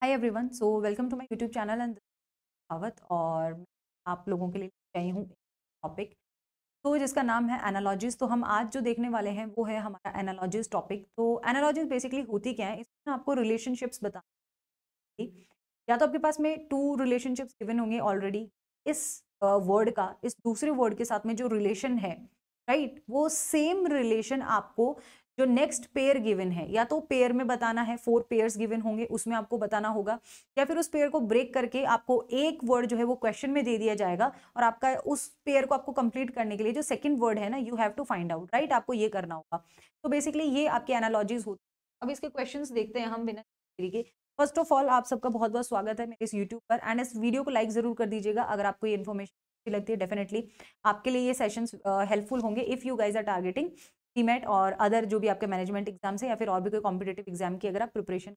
Hi everyone, so welcome to my YouTube channel and आवत। और मैं आप लोगों के लिए आई हूँ टॉपिक तो जिसका नाम है एनालॉजीज। तो हम आज जो देखने वाले हैं वो है हमारा एनालॉजीज टॉपिक। तो एनालॉजीज बेसिकली होती क्या है, इसमें आपको रिलेशनशिप्स बताएंगे। या तो आपके पास में टू रिलेशनशिप्स गिवन होंगे ऑलरेडी, इस वर्ड का इस दूसरे वर्ड के साथ में जो रिलेशन है, राइट, वो सेम रिलेशन आपको जो नेक्स्ट पेयर गिवन है, या तो पेयर में बताना है, 4 पेयर्स गिवन होंगे उसमें आपको बताना होगा, या फिर उस पेयर को ब्रेक करके आपको एक वर्ड जो है वो क्वेश्चन में दे दिया जाएगा और आपका उस पेयर को आपको कंप्लीट करने के लिए जो सेकंड वर्ड है ना, you have to find out, right, आपको ये करना होगा। तो बेसिकली ये आपके एनालॉजीज होती है। अब इसके क्वेश्चंस देखते हैं हम बिना देरी के। फर्स्ट ऑफ ऑल आप सबका बहुत बहुत स्वागत है मेरे इस यूट्यूब पर, एंड इस वीडियो को लाइक जरूर कर दीजिएगा अगर आपको ये इन्फॉर्मेशन अच्छी लगती है। डेफिनेटली आपके लिए ये सेशंस हेल्पफुल होंगे if you guys are targeting CMAT और अदर जो भी आपके मैनेजमेंट एग्जाम से या फिर और भी कोई कॉम्पिटेटिव एग्जाम की अगर आप प्रिपरेशन।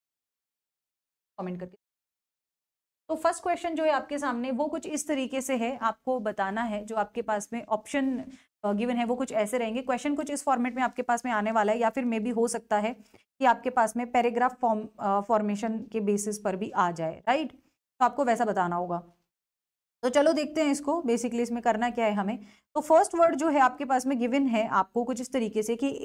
कमेंट करके तो फर्स्ट क्वेश्चन जो है आपके सामने वो कुछ इस तरीके से है, आपको बताना है जो आपके पास में ऑप्शन गिवन है वो कुछ ऐसे रहेंगे। क्वेश्चन कुछ इस फॉर्मेट में आपके पास में आने वाला है, या फिर मे भी हो सकता है कि आपके पास में पैराग्राफ फॉर्मेशन के बेसिस पर भी आ जाए, राइट। तो आपको वैसा बताना होगा। तो चलो देखते हैं इसको, बेसिकली इसमें करना क्या है हमें। तो फर्स्ट वर्ड जो है आपके पास में गिवन है आपको कुछ इस तरीके से कि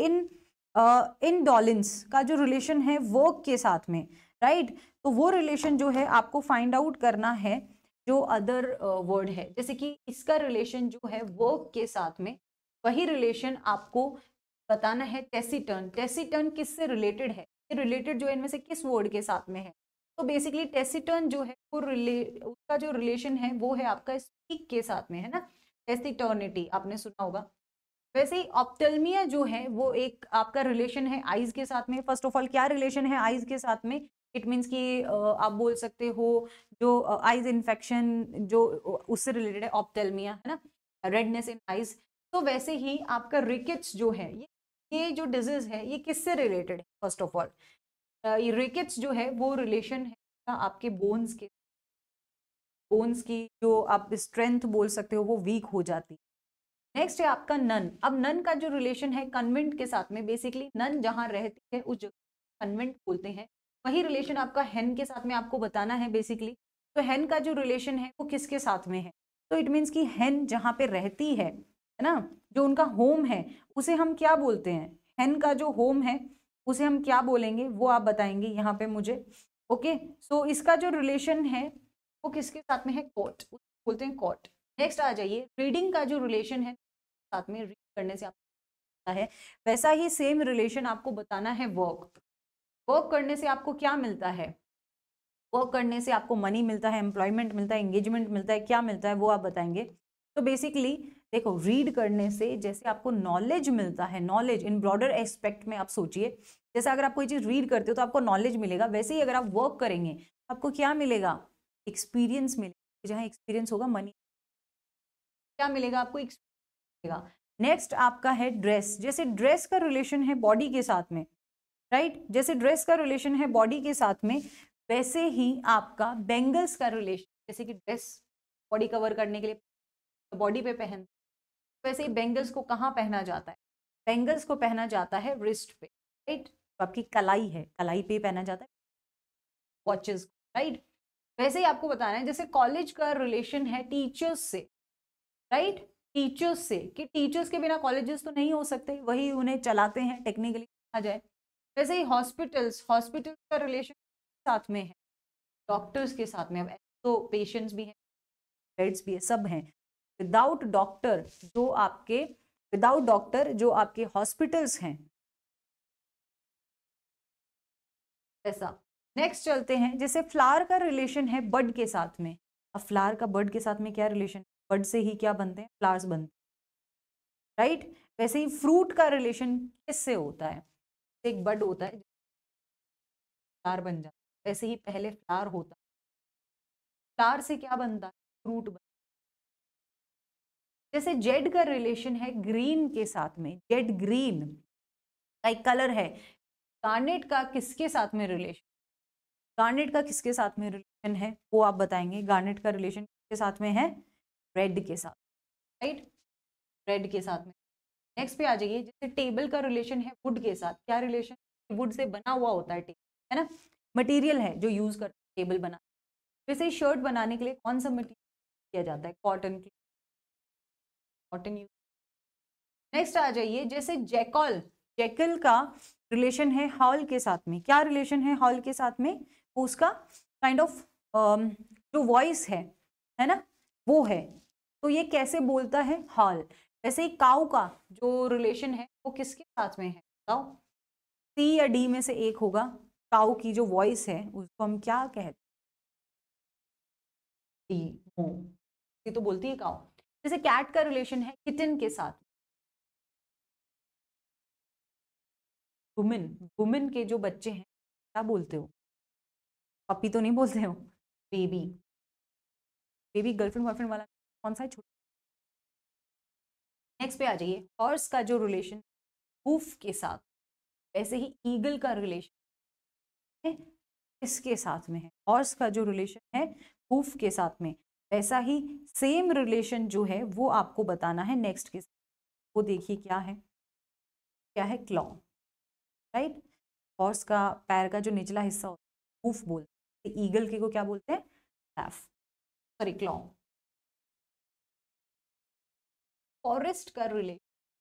इनडोलेंस का जो रिलेशन है वर्क के साथ में, राइट। तो वो रिलेशन जो है आपको फाइंड आउट करना है जो अदर वर्ड है, जैसे कि इसका रिलेशन जो है वर्क के साथ में, वही रिलेशन आपको बताना है टेसिटर्न। टेसिटर्न किससे रिलेटेड है, रिलेटेड जो है इनमें से किस वर्ड के साथ में है। तो बेसिकली टेसिटर्न जो है वो उसका जो रिलेशन है वो है आपका स्पीक के साथ में, है ना। टेसिटर्निटी आपने सुना होगा। वैसे ही ऑप्टल्मिया जो है वो एक आपका रिलेशन है आईज के साथ में। फर्स्ट ऑफ ऑल क्या रिलेशन है आईज के साथ में, इट मीन्स कि आप बोल सकते हो जो आईज इन्फेक्शन जो उससे रिलेटेड है ऑप्टल्मिया, है ना, रेडनेस इन आईज। तो वैसे ही आपका रिकेट्स जो है ये जो डिजीज है ये किससे रिलेटेड है। फर्स्ट ऑफ ऑल ये रिकेट्स जो है वो रिलेशन है आपके बोन्स के, बोन्स की जो आप स्ट्रेंथ बोल सकते हो वो वीक हो जाती है। नेक्स्ट है आपका नन। अब नन का जो रिलेशन है कन्वेंट के साथ में, बेसिकली नन जहां रहती है उस जगह कन्वेंट बोलते हैं। वही रिलेशन आपका हेन के साथ में आपको बताना है बेसिकली। तो हेन का जो रिलेशन है वो किसके साथ में है, तो इट मीन्स कि हेन जहां पे रहती है ना, जो उनका होम है उसे हम क्या बोलते हैं। हेन का जो होम है उसे हम क्या बोलेंगे वो आप बताएंगे यहाँ पे मुझे। ओके, सो इसका जो रिलेशन है वो किसके साथ में है, कोट, बोलते हैं कोट। नेक्स्ट आ जाइए, रीडिंग का जो रिलेशन है साथ में रीड करने से आपको है, वैसा ही सेम रिलेशन आपको बताना है वर्क। वर्क करने से आपको क्या मिलता है, वर्क करने से आपको मनी मिलता है, एम्प्लॉयमेंट मिलता है, एंगेजमेंट मिलता है, क्या मिलता है वो आप बताएंगे। तो बेसिकली देखो, रीड करने से जैसे आपको नॉलेज मिलता है, नॉलेज इन ब्रॉडर एस्पेक्ट में आप सोचिए, जैसे अगर आप कोई चीज रीड करते हो तो आपको नॉलेज मिलेगा, वैसे ही अगर आप वर्क करेंगे आपको क्या मिलेगा, एक्सपीरियंस मिलेगा। जहाँ एक्सपीरियंस होगा मनी क्या मिलेगा, आपको एक्सपीरियंस मिलेगा। नेक्स्ट आपका है ड्रेस। जैसे ड्रेस का रिलेशन है बॉडी के साथ में, राइट, जैसे ड्रेस का रिलेशन है बॉडी के साथ में, वैसे ही आपका बेंगल्स का रिलेशन, जैसे कि ड्रेस बॉडी कवर करने के लिए बॉडी पे पहन, वैसे ही बेंगल्स को कहाँ पहना जाता है, बेंगल्स को पहना जाता है रिस्ट पे, राइट। तो आपकी कलाई है, कलाई पे पहना जाता है वॉचेस, राइट। वैसे ही आपको बताना है जैसे कॉलेज का रिलेशन है टीचर्स से, राइट, टीचर्स से, कि टीचर्स के बिना कॉलेजेस तो नहीं हो सकते, वही उन्हें चलाते हैं टेक्निकली कहा जाए। वैसे ही हॉस्पिटल्स, हॉस्पिटल्स का रिलेशन साथ में है डॉक्टर्स के साथ में। अब तो पेशेंट्स भी हैं, बेड्स भी है, सब हैं। विदाउट डॉक्टर जो आपके, विदाउट डॉक्टर जो आपके हॉस्पिटल्स हैं, ऐसा। नेक्स्ट चलते हैं, जैसे फ्लावर का रिलेशन है बर्ड के साथ में। अब फ्लावर का बर्ड के साथ में क्या रिलेशन, बर्ड से ही क्या बनते हैं, फ्लावर्स बनते हैं, राइट। वैसे ही फ्रूट का रिलेशन किससे होता है, एक बर्ड होता है फ्लावर बन जाता है, वैसे ही पहले फ्लावर होता है, फ्लावर से क्या बनता है, फ्रूट बनता है। जैसे जेड का रिलेशन है ग्रीन के साथ में, जेड ग्रीन का एक कलर है। गार्नेट का किसके साथ में रिलेशन, गार्नेट का किसके साथ में रिलेशन है वो आप बताएंगे। गार्नेट का रिलेशन किसके साथ में है, रेड के साथ, राइट, रेड के साथ में। नेक्स्ट पे आ जाइए, जैसे टेबल का रिलेशन है वुड के साथ, क्या रिलेशन, वुड से बना हुआ होता है टेबल, है ना। मटेरियल है जो यूज करते हैं टेबल बना, जैसे शर्ट बनाने के लिए कौन सा मटेरियल किया जाता है, कॉटन की, कॉटन यूज। नेक्स्ट आ जाइए, जैसे जैकल, जैकल का रिलेशन है हॉल के साथ में, क्या रिलेशन है हॉल के साथ में, उसका काइंड ऑफ जो वॉइस है ना, वो है, तो ये कैसे बोलता है, हॉल। वैसे ही काऊ का जो रिलेशन है वो किसके साथ में है बताओ, सी या डी में से एक होगा। काऊ की जो वॉइस है उसको हम क्या कहते हैं, डी, मो, ये तो बोलती है काऊ। जैसे कैट का रिलेशन है किटन के साथ, वुमेन, वुमेन के जो बच्चे हैं क्या बोलते हो, पपी तो नहीं बोलते हो, बेबी, बेबी गर्लफ्रेंड बॉयफ्रेंड वाला कौन सा है, छोटा। नेक्स्ट पे आ जाइए, हॉर्स का जो रिलेशन हूफ के साथ, वैसे ही ईगल का रिलेशन है इसके साथ में है, हॉर्स का जो रिलेशन है हूफ के साथ में, वैसा ही सेम रिलेशन जो है वो आपको बताना है नेक्स्ट के साथ। वो देखिए क्या है, क्या है, क्लॉ, राइट। हॉर्स का पैर का जो निचला हिस्सा होता है हूफ बोलते हैं, ईगल के को क्या बोलते हैं, हैफ, सॉरी क्लॉ। फॉरेस्ट का रिलेशन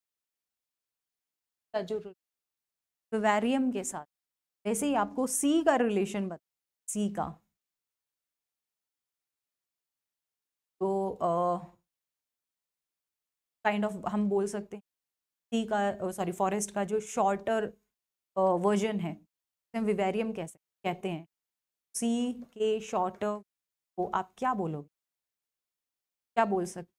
का जो विवेरियम के साथ, वैसे ही आपको सी का रिलेशन बता, सी का, तो काइंड ऑफ हम बोल सकते हैं सी का, सॉरी फॉरेस्ट का जो शॉर्टर वर्जन है हम विवेरियम कैसे कहते हैं, सी के शॉर्टर को आप क्या बोलोगे, क्या बोल सकते,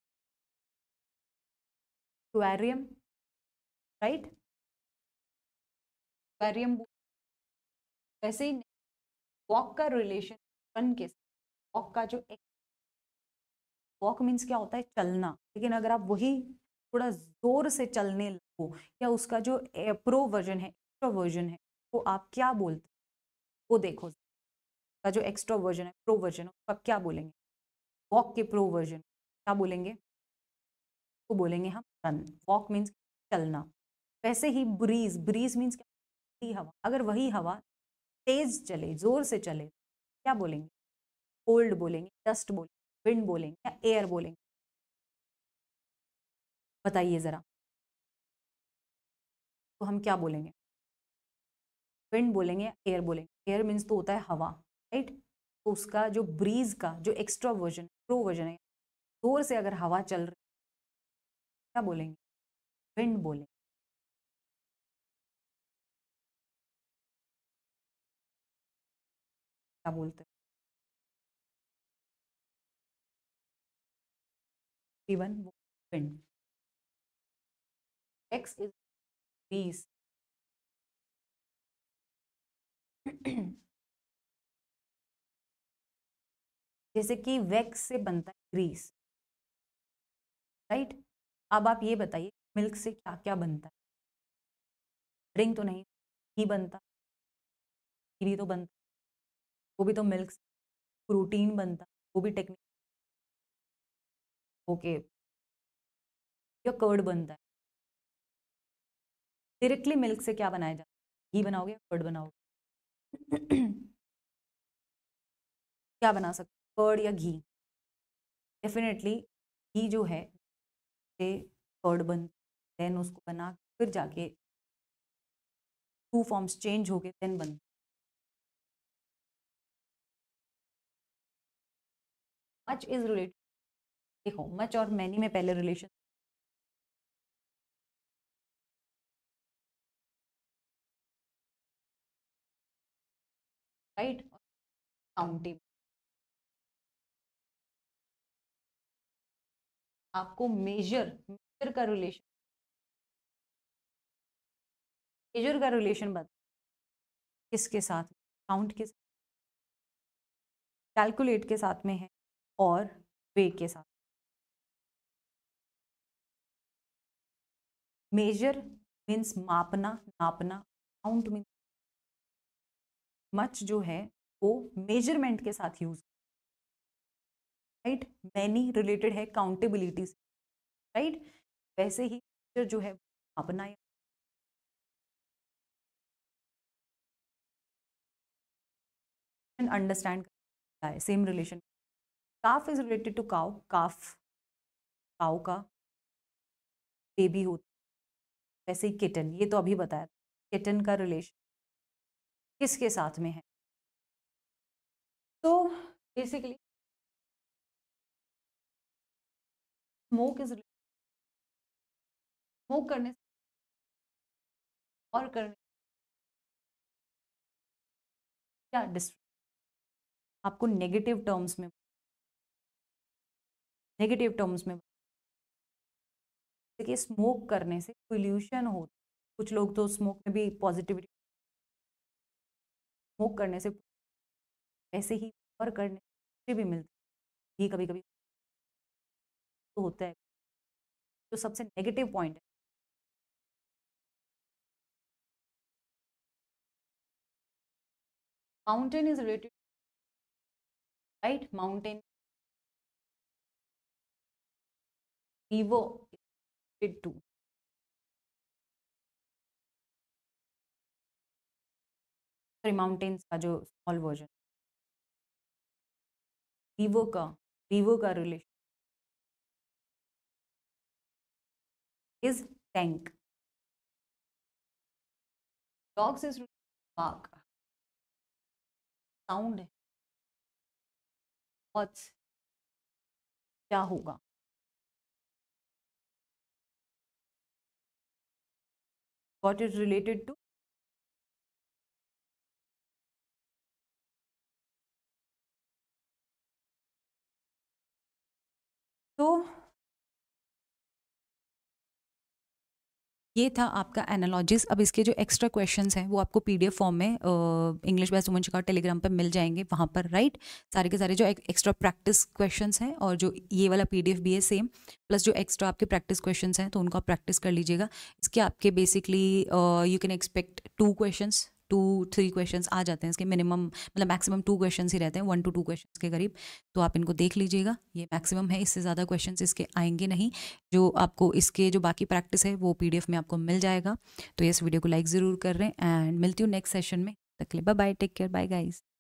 विवेरियम, राइट, विवेरियम। वैसे ही वॉक का रिलेशन रन के साथ, वॉक का जो, वॉक मीन्स क्या होता है, चलना, लेकिन अगर आप वही थोड़ा जोर से चलने लगो, या उसका जो प्रो वर्जन है, एक्स्ट्रा वर्जन है, वो आप क्या बोलते, वो देखो का जो एक्स्ट्रा वर्जन है, प्रो वर्जन, आप क्या बोलेंगे, वॉक के प्रो वर्जन क्या बोलेंगे, तो बोलेंगे हम रन। वॉक मीन्स चलना। वैसे ही ब्रीज, ब्रीज मीन्स क्या, हवा, अगर वही हवा तेज चले, जोर से चले, क्या बोलेंगे, कोल्ड बोलेंगे, डस्ट बोलेंगे, विंड बोलेंगे, या एयर बोलेंगे, बताइए जरा, तो हम क्या बोलेंगे, विंड बोलेंगे या एयर बोलेंगे, एयर मीन्स तो होता है हवा, राइट। तो उसका जो ब्रीज का जो एक्स्ट्रा वर्जन, प्रो वर्जन है, जोर से अगर हवा चल रही, क्या बोलेंगे, विंड बोलेंगे। क्या बोलते हैं, even wind, x is breeze. जैसे कि वैक्स से बनता है ग्रीस, राइट। अब आप ये बताइए मिल्क से क्या क्या बनता है, ड्रिंक तो नहीं, घी बनता, घी भी तो बनता, वो भी तो मिल्क से, प्रोटीन बनता, वो भी टेक्निक, ओके, या कर्ड बनता है, डायरेक्टली मिल्क से क्या बनाया जाता है, घी बनाओगे, कर्ड बनाओगे। क्या बना सकते, कर्ड या घी, डेफिनेटली घी जो है से कर्ड बन, देन उसको बना फिर जाके टू फॉर्म्स चेंज हो गए then bun. Much is related, देखो मच और मैनी में पहले रिलेशन, राइट, काउंटिंग, आपको मेजर, मेजर का रिलेशन, मेजर का रिलेशन बता, किसके साथ, काउंट के, कैलकुलेट के साथ में है, और वे के साथ। मेजर मीन्स मापना, नापना, काउंट मीन्स, मच जो है वो मेजरमेंट के साथ यूज, राइट। मैनी रिलेटेड है काउंटेबिलिटी से, राइट। वैसे ही जो है मापना, अंडरस्टैंड करता है same relation. Calf is related to cow, calf cow का बेबी होता है, वैसे ही किटन, ये तो अभी बताया, किटन का रिलेशन किसके साथ में है। तो बेसिकली स्मोक इज, स्मोक करने से और करने क्या डिस्ट्रेस, आपको नेगेटिव टर्म्स में देखिए, स्मोक करने से पोल्यूशन होता है, कुछ लोग तो स्मोक में भी पॉजिटिविटी, स्मोक करने से ऐसे ही और करने से भी मिलती है, ये कभी कभी तो होता है। तो सबसे नेगेटिव पॉइंट है mountain is related, right, mountain ईवो टू, सॉरी माउंटेन्स का जो स्मॉल वर्जन, वीवो का relation is tank, dogs is bark, sound है व्हाट्स, क्या होगा, व्हाट इज रिलेटेड टू, तो ये था आपका एनालॉजिस। अब इसके जो एक्स्ट्रा क्वेश्चंस हैं वो आपको पीडीएफ फॉर्म में इंग्लिश बेस्ट वुमेन का टेलीग्राम पर मिल जाएंगे, वहाँ पर राइट, सारे के सारे जो एक्स्ट्रा प्रैक्टिस क्वेश्चंस हैं और जो ये वाला पीडीएफ भी है सेम, प्लस जो एक्स्ट्रा आपके प्रैक्टिस क्वेश्चंस हैं तो उनको आप प्रैक्टिस कर लीजिएगा। इसके आपके basically you can expect 2-3 questions आ जाते हैं इसके, मिनिमम मतलब मैक्सिमम 2 क्वेश्चंस ही रहते हैं, 1 to 2 क्वेश्चंस के करीब, तो आप इनको देख लीजिएगा, ये मैक्सिमम है, इससे ज़्यादा क्वेश्चंस इसके आएंगे नहीं। जो आपको इसके जो बाकी प्रैक्टिस है वो पीडीएफ में आपको मिल जाएगा। तो इस वीडियो को लाइक ज़रूर कर रहे हैं एंड मिलती हूँ नेक्स्ट सेशन में, तक के लिए bye bye, take care, bye guys.